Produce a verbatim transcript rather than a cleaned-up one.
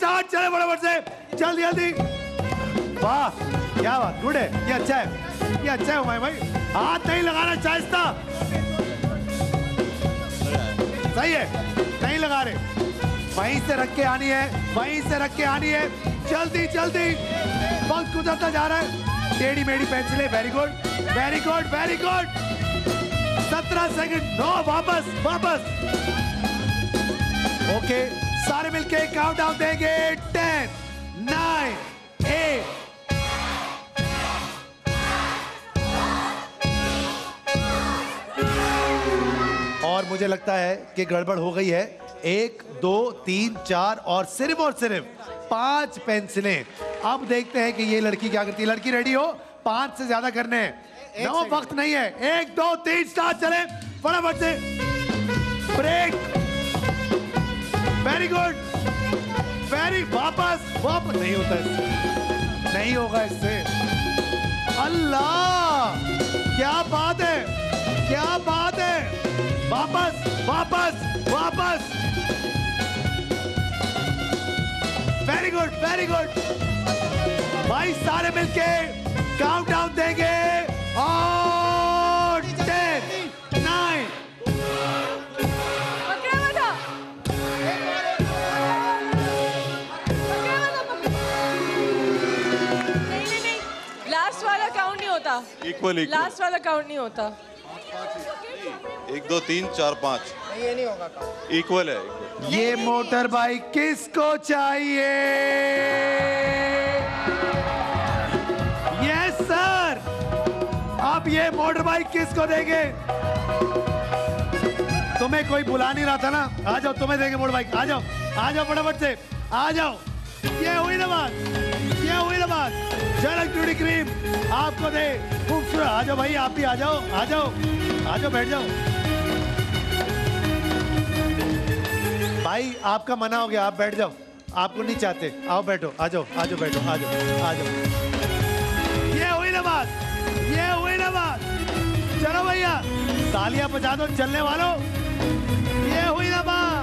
Start, चले फटाफट से, जल्दी जल्दी। वाह क्या बात, गुड है, ये अच्छा है, ये अच्छा है भाई भाई। हाथ नहीं लगाना चाहता, सही है, नहीं लगा रहे, वहीं से रख के आनी है, वहीं से रख के आनी है, जल्दी जल्दी, वक्त गुजरता जा रहा है। टेढ़ी मेढ़ी पेंसिलें, very good very good very good. सत्रह सेकंड, नो, वापस वापस। ओके, सारे मिलके काउंटडाउन देंगे, टेन, नाइन, एट, और मुझे लगता है कि गड़बड़ हो गई है। एक, दो, तीन, चार और सिर्फ और सिर्फ पांच पेंसिलें। अब देखते हैं कि ये लड़की क्या करती है। लड़की रेडी हो? पांच से ज्यादा करने हैं, नो वक्त नहीं है। एक, दो, तीन, स्टार्ट, चले फटाफट से, ब्रेक, वेरी गुड, वेरी, वापस वापस, नहीं होता इससे, नहीं होगा इससे। अल्लाह क्या बात है, क्या बात है, वापस वापस वापस, वेरी गुड वेरी गुड। भाई सारे मिलके काउंटडाउन देंगे और टेन, नाइन, नहीं नहीं नहीं, लास्ट वाला काउंट नहीं होता, इक्वल इक्वल, लास्ट वाला काउंट नहीं होता। एक दो तीन चार पाँच, ये नहीं होगा, इक्वल है। ये मोटर बाइक किसको चाहिए? यस सर, अब ये मोटर बाइक किसको देंगे? तुम्हें कोई बुला नहीं रहा था ना, आ जाओ, तुम्हें देंगे मोटर बाइक, आ जाओ आ जाओ फटाफट से, आ जाओ। ये हुई ना बात, ये हुई ना बात। जनक ब्यूटी क्रीम आपको दे, खूबसूरत, आ जाओ भाई, आप भी आ जाओ, आ जाओ आ जाओ, बैठ जाओ। भाई आपका मना हो गया, आप बैठ जाओ, आपको नहीं चाहते, आओ बैठो, आ जाओ आ जाओ, बैठो, आ जाओ आ जाओ। ये हुई ना बात, ये हुई ना बात। चलो भैया तालियां बजा दो चलने वालों, ये हुई ना बात।